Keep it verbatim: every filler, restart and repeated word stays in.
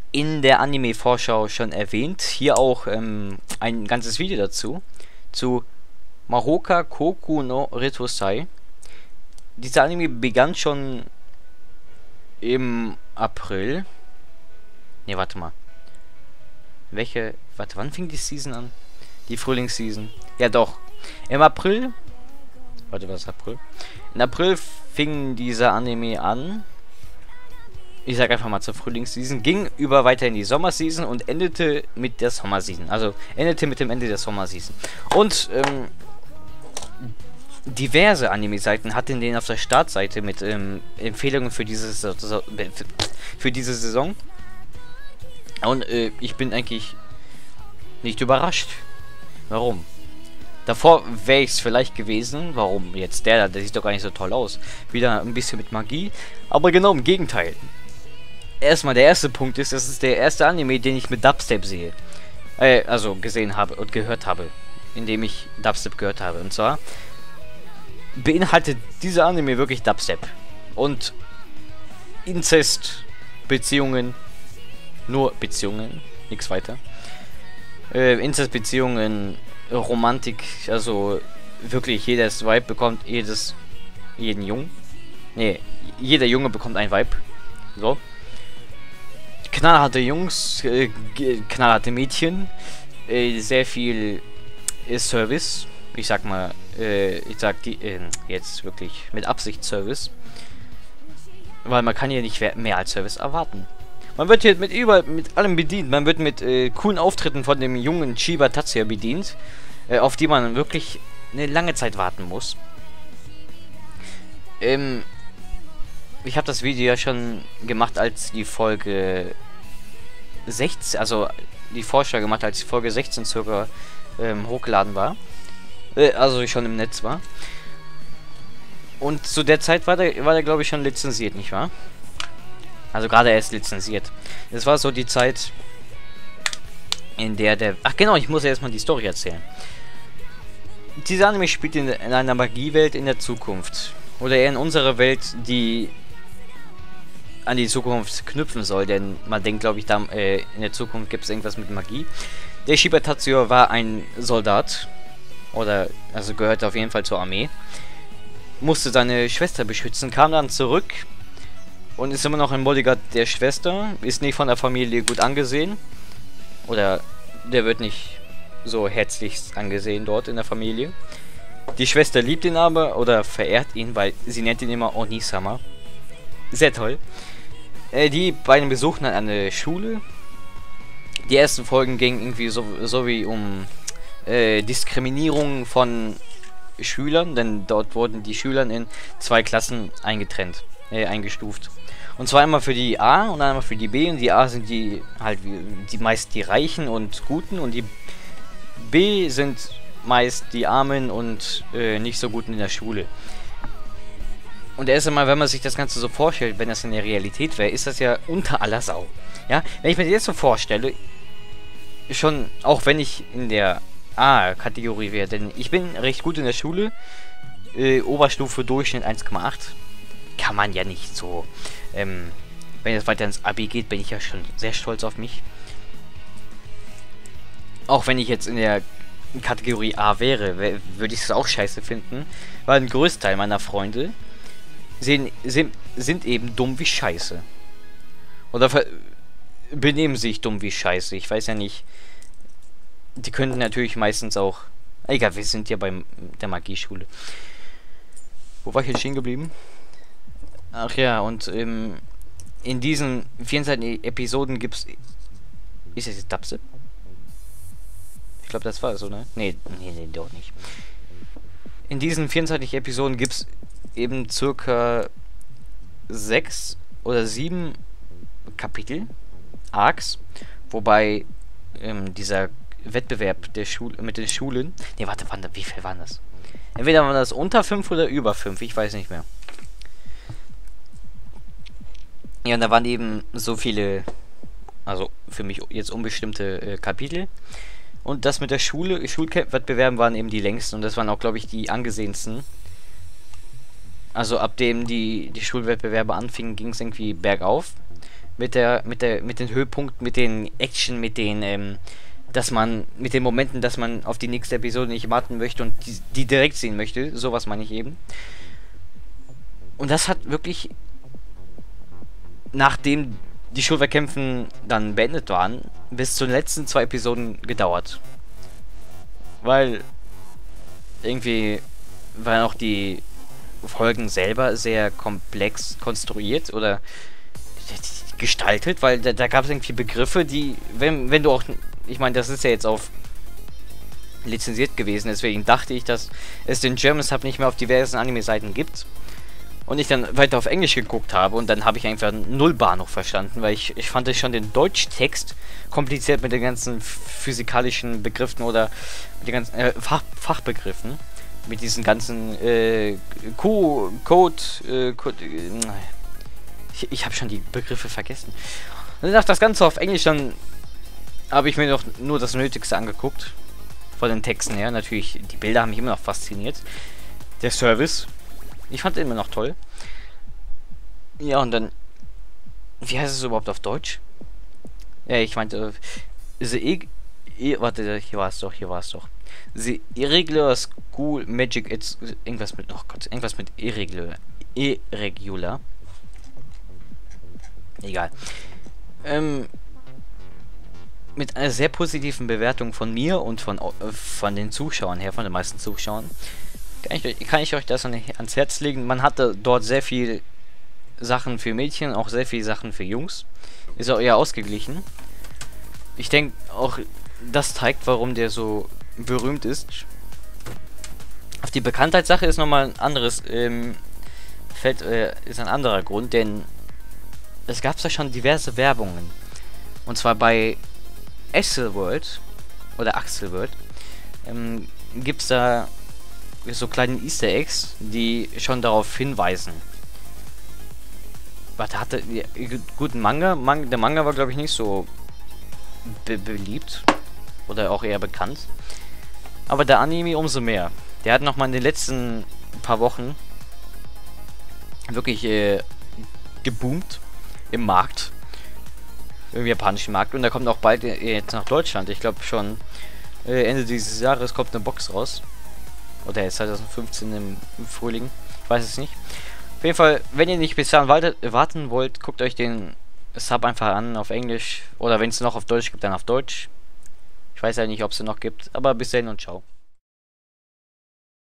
in der Anime-Vorschau schon erwähnt. Hier auch ähm, ein ganzes Video dazu. Zu Mahoka Koku no Retosai. Dieser Anime begann schon im April. Ne, warte mal. Welche. Warte, wann fing die Season an? Die Frühlingsseason. Ja, doch. Im April. Warte, was ist April? In April fing dieser Anime an. Ich sag einfach mal zur Frühlingsseason. Ging über weiter in die Sommerseason und endete mit der Sommerseason. Also endete mit dem Ende der Sommerseason. Und ähm, diverse Anime-Seiten hatten den auf der Startseite mit ähm, Empfehlungen für diese, so, für diese Saison. Und äh, ich bin eigentlich nicht überrascht. Warum? Davor wäre ich es vielleicht gewesen. Warum jetzt der da? Der sieht doch gar nicht so toll aus. Wieder ein bisschen mit Magie. Aber genau im Gegenteil. Erstmal der erste Punkt ist, das ist der erste Anime, den ich mit Dubstep sehe. Äh, also gesehen habe und gehört habe. Indem ich Dubstep gehört habe. Und zwar beinhaltet dieser Anime wirklich Dubstep. Und Inzest, Beziehungen, nur Beziehungen, nichts weiter. Äh, Inzest-Beziehungen, Romantik, also wirklich jedes Vibe bekommt jedes, jeden Jungen. Nee, jeder Junge bekommt ein Vibe. So. Knallharte Jungs, äh, knallharte Mädchen, äh, sehr viel äh, Service. Ich sag mal, äh, ich sag die, äh, jetzt wirklich mit Absicht Service. Weil man kann hier nicht mehr als Service erwarten. Man wird hier mit über mit allem bedient. Man wird mit äh, coolen Auftritten von dem jungen Chiba Tatsuya bedient, äh, auf die man wirklich eine lange Zeit warten muss. Ähm, ich habe das Video ja schon gemacht, als die Folge sechzehn, also die Vorschau gemacht, als die Folge sechzehn circa ähm, hochgeladen war. Äh, also schon im Netz war. Und zu der Zeit war der, war der glaube ich schon lizenziert, nicht wahr? Also gerade erst lizenziert. Das war so die Zeit, in der der... Ach genau, ich muss ja erstmal die Story erzählen. Dieser Anime spielt in, in einer Magiewelt in der Zukunft. Oder eher in unserer Welt, die an die Zukunft knüpfen soll. Denn man denkt, glaube ich, da, äh, in der Zukunft gibt es irgendwas mit Magie. Der Shiba Tatsuya war ein Soldat. Oder, also gehörte auf jeden Fall zur Armee. Musste seine Schwester beschützen, kam dann zurück und ist immer noch ein Bodyguard der Schwester, ist nicht von der Familie gut angesehen. Oder der wird nicht so herzlich angesehen dort in der Familie. Die Schwester liebt ihn aber oder verehrt ihn, weil sie nennt ihn immer Oni-sama. Sehr toll. Äh, die beiden besuchen dann eine Schule. Die ersten Folgen gingen irgendwie so, so wie um äh, Diskriminierung von Schülern, denn dort wurden die Schüler in zwei Klassen eingetrennt, äh, eingestuft. Und zwar einmal für die A und einmal für die B. Und die A sind die halt wie, die meist die Reichen und Guten und die B sind meist die Armen und äh, nicht so Guten in der Schule. Und erst einmal, wenn man sich das Ganze so vorstellt, wenn das in der Realität wäre, ist das ja unter aller Sau. Ja, wenn ich mir das jetzt so vorstelle, schon, auch wenn ich in der A-Kategorie wäre, denn ich bin recht gut in der Schule, äh, Oberstufe Durchschnitt eins Komma acht, kann man ja nicht so, ähm, wenn es weiter ins Abi geht, bin ich ja schon sehr stolz auf mich. Auch wenn ich jetzt in der Kategorie A wäre, würde ich es auch scheiße finden, weil ein Großteil meiner Freunde sind, sind, sind eben dumm wie Scheiße. Oder benehmen sich dumm wie Scheiße, ich weiß ja nicht. Die könnten natürlich meistens auch... Egal, wir sind ja bei der Magieschule. Wo war ich jetzt stehen geblieben? Ach ja, und ähm, in diesen vierundzwanzig Episoden gibt's... Ist das jetzt Dubstep? Ich glaube, das war es, oder? Nee, nee, nee, doch nicht. In diesen vierundzwanzig Episoden gibt's eben circa sechs oder sieben Kapitel, Arcs, wobei ähm, dieser Wettbewerb der Schule mit den Schulen. Ne, warte, warte, wie viel waren das? Entweder waren das unter fünf oder über fünf, ich weiß nicht mehr. Ja, und da waren eben so viele, also für mich jetzt unbestimmte äh, Kapitel. Und das mit der Schule, Schulwettbewerben waren eben die längsten und das waren auch, glaube ich, die angesehensten. Also ab dem die, die Schulwettbewerbe anfingen, ging es irgendwie bergauf. Mit der, mit der, mit den Höhepunkten, mit den Action, mit den, ähm, dass man, mit den Momenten, dass man auf die nächste Episode nicht warten möchte und die, die direkt sehen möchte. Sowas meine ich eben. Und das hat wirklich, nachdem die Schulwehrkämpfen dann beendet waren, bis zu den letzten zwei Episoden gedauert. Weil irgendwie waren auch die Folgen selber sehr komplex konstruiert oder gestaltet, weil da, da gab es irgendwie Begriffe, die, wenn, wenn du auch, ich meine, das ist ja jetzt auf lizenziert gewesen, deswegen dachte ich, dass es den German Sub nicht mehr auf diversen Anime-Seiten gibt. Und ich dann weiter auf Englisch geguckt habe und dann habe ich einfach null Bahnhof verstanden, weil ich, ich fand es schon den Deutschtext kompliziert mit den ganzen physikalischen Begriffen oder mit den ganzen äh, Fach, Fachbegriffen. Mit diesen ganzen äh, Q, Code, äh, Code äh, ich, ich habe schon die Begriffe vergessen. Und nach das Ganze auf Englisch, dann habe ich mir noch nur das Nötigste angeguckt. Von den Texten her. Natürlich, die Bilder haben mich immer noch fasziniert. Der Service. Ich fand den immer noch toll. Ja, und dann... Wie heißt es überhaupt auf Deutsch? Ja, ich meinte... The e e warte, hier war es doch, hier war es doch. The Irregular School Magic... It's, irgendwas mit... Oh Gott, irgendwas mit Irregular. Irregular. Egal. Ähm... Mit einer sehr positiven Bewertung von mir und von, äh, von den Zuschauern her, von den meisten Zuschauern. Kann ich, kann ich euch das ans Herz legen. Man hatte dort sehr viel Sachen für Mädchen, auch sehr viel Sachen für Jungs. Ist auch eher ausgeglichen. Ich denke auch, das zeigt, warum der so berühmt ist. Auf die Bekanntheitssache ist nochmal ein anderes, ähm, Feld, äh, ist ein anderer Grund, denn es gab ja schon diverse Werbungen. Und zwar bei Axel World oder Axel World ähm, gibt es da so kleine Easter Eggs, die schon darauf hinweisen. Warte, hatte ja, guten Manga? Man, der Manga war, glaube ich, nicht so be beliebt oder auch eher bekannt. Aber der Anime umso mehr. Der hat nochmal in den letzten paar Wochen wirklich äh, geboomt im Markt. Im japanischen Markt. Und da kommt auch bald jetzt nach Deutschland. Ich glaube schon äh, Ende dieses Jahres kommt eine Box raus. Oder jetzt zwanzig fünfzehn im, im Frühling. Ich weiß es nicht. Auf jeden Fall, wenn ihr nicht bis dahin warten wollt, guckt euch den Sub einfach an auf Englisch. Oder wenn es noch auf Deutsch gibt, dann auf Deutsch. Ich weiß ja nicht, ob es noch gibt. Aber bis dahin und ciao.